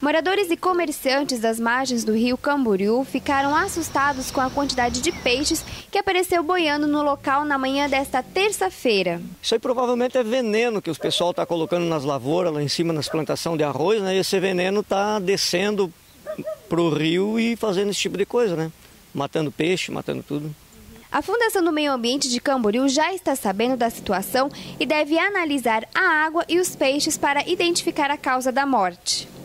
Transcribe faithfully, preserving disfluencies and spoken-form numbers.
Moradores e comerciantes das margens do rio Camboriú ficaram assustados com a quantidade de peixes que apareceu boiando no local na manhã desta terça-feira. Isso aí provavelmente é veneno que o pessoal está colocando nas lavouras, lá em cima nas plantações de arroz, né? E esse veneno está descendo para o rio e fazendo esse tipo de coisa, né? Matando peixe, matando tudo. A Fundação do Meio Ambiente de Camboriú já está sabendo da situação e deve analisar a água e os peixes para identificar a causa da morte.